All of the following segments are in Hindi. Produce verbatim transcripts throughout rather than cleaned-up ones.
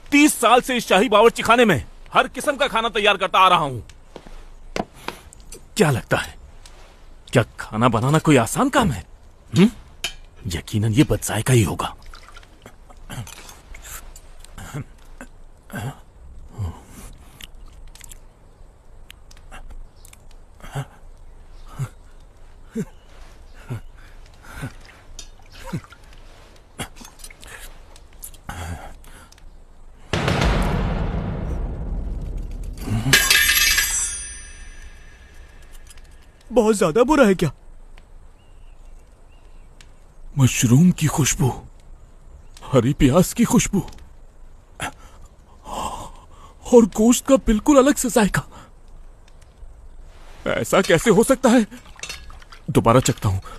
तीस साल से इस शाही बावर्ची खाने में हर किस्म का खाना तैयार करता आ रहा हूं। क्या लगता है, क्या खाना बनाना कोई आसान काम है? हुँ? यकीनन ये बदजायका ही होगा। बहुत ज्यादा बुरा है क्या? मशरूम की खुशबू, हरी प्याज की खुशबू और गोश्त का बिल्कुल अलग से जायका। ऐसा कैसे हो सकता है? दोबारा चखता हूं।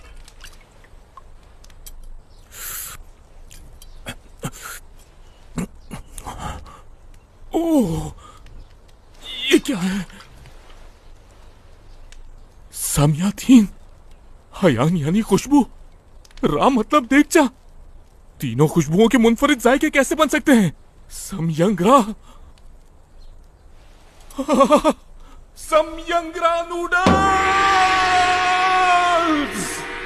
ओह, ये क्या है? सामियातीन, हयांग यानी खुशबू, रा मतलब देगचा। तीनों खुशबुओं के मुनफरिद जायके कैसे बन सकते हैं? समयंगरा, समयंगरा नूडल्स।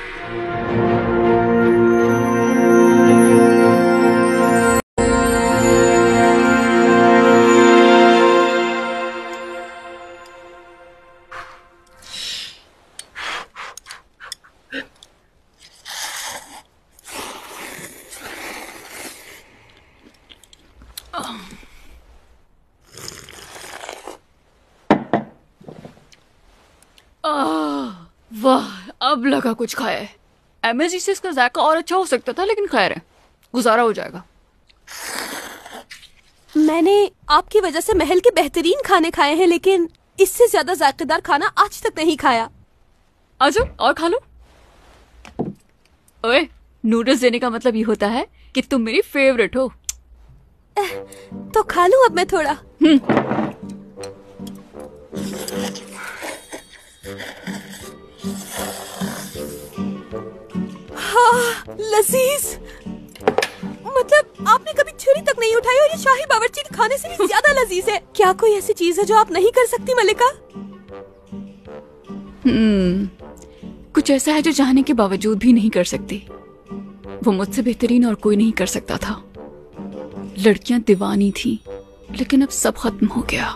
वाह, अब लगा कुछ खाया है। एमएसजी से इसका जायका और अच्छा हो सकता था, लेकिन खैर है, गुजारा हो जाएगा। मैंने आपकी वजह से महल के बेहतरीन खाने खाए हैं, लेकिन इससे ज्यादा जायकेदार खाना आज तक नहीं खाया। आ जाओ और खा लो। ओए, नूडल्स देने का मतलब ये होता है कि तुम मेरी फेवरेट हो। तो खा लूं अब मैं थोड़ा। हाँ, लजीज। मतलब आपने कभी छुरी तक नहीं उठाई और ये शाही बावर्ची के खाने से भी ज्यादा लजीज है। क्या कोई ऐसी चीज है जो आप नहीं कर सकती मलिका? हम्म, कुछ ऐसा है जो चाहने के बावजूद भी नहीं कर सकती। वो मुझसे बेहतरीन और कोई नहीं कर सकता था। लड़कियां दीवानी थी, लेकिन अब सब खत्म हो गया।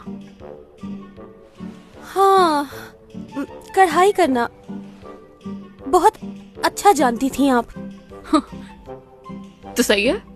हाँ, कढ़ाई करना बहुत अच्छा जानती थी आप। तो सही है,